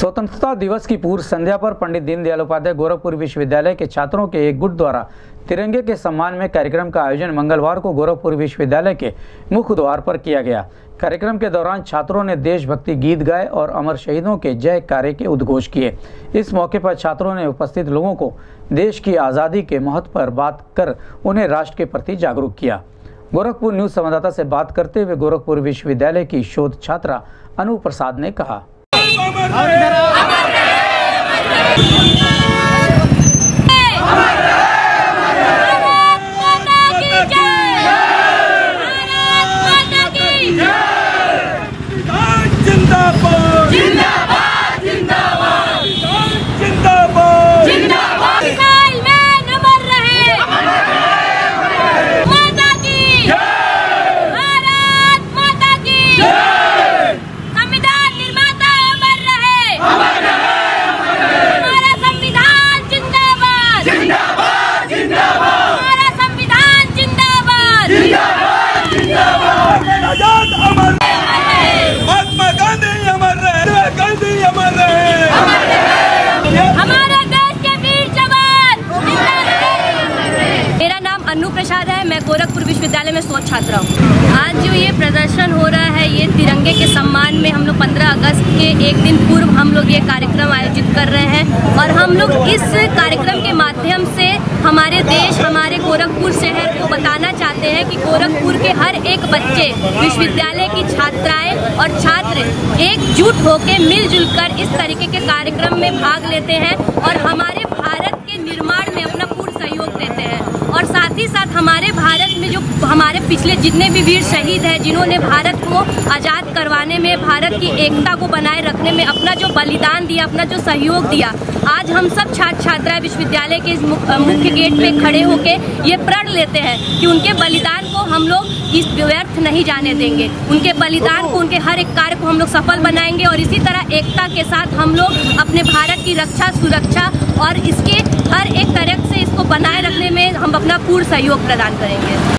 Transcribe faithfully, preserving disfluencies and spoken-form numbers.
स्वतंत्रता दिवस की पूर्व संध्या पर पंडित दीनदयाल उपाध्याय गोरखपुर विश्वविद्यालय के छात्रों के एक गुट द्वारा तिरंगे के सम्मान में कार्यक्रम का आयोजन मंगलवार को गोरखपुर विश्वविद्यालय के मुख्य द्वार पर किया गया। कार्यक्रम के दौरान छात्रों ने देशभक्ति गीत गाए और अमर शहीदों के जय कार्य के उद्घोष किए। इस मौके पर छात्रों ने उपस्थित लोगों को देश की आज़ादी के महत्व पर बात कर उन्हें राष्ट्र के प्रति जागरूक किया। गोरखपुर न्यूज संवाददाता से बात करते हुए गोरखपुर विश्वविद्यालय की शोध छात्रा अनु प्रसाद ने कहा, महात्मा गांधी अमर रहे, गांधी अमर रहे, हमारे देश के वीर जवान। मेरा नाम अनु प्रसाद है, मैं गोरखपुर विश्वविद्यालय में शोध छात्रा हूँ। आज जो ये प्रदर्शन हो रहा है, ये तिरंगे के सम्मान में हम लोग पंद्रह अगस्त के एक दिन पूर्व हम लोग ये कार्यक्रम आयोजित कर रहे हैं और हम लोग इस कार्यक्रम के माध्यम से हमारे देश, हमारे गोरखपुर शहर को बताना चाहते हैं कि गोरखपुर के हर एक बच्चे, विश्वविद्यालय की छात्राएं और छात्र एकजुट होकर मिलजुल कर इस तरीके के कार्यक्रम में भाग लेते हैं और हमारे भारत के निर्माण में अपना पूर्ण सहयोग देते हैं। और साथ ही साथ हमारे भारत में जो हमारे पिछले जितने भी वीर शहीद हैं, जिन्होंने भारत को आज़ाद करवाने में, भारत की एकता को बनाए रखने में अपना जो बलिदान दिया, अपना जो सहयोग दिया, आज हम सब छात्र छात्राएं विश्वविद्यालय के इस मुख्य गेट पे खड़े होकर ये प्रण लेते हैं कि उनके बलिदान को हम लोग इस व्यर्थ नहीं जाने देंगे। उनके बलिदान को, उनके हर एक कार्य को हम लोग सफल बनाएंगे और इसी तरह एकता के साथ हम लोग अपने भारत की रक्षा, सुरक्षा और इसके हर एक तरह से इसको बनाए रखने में हम अपना पूर्ण सहयोग प्रदान करेंगे।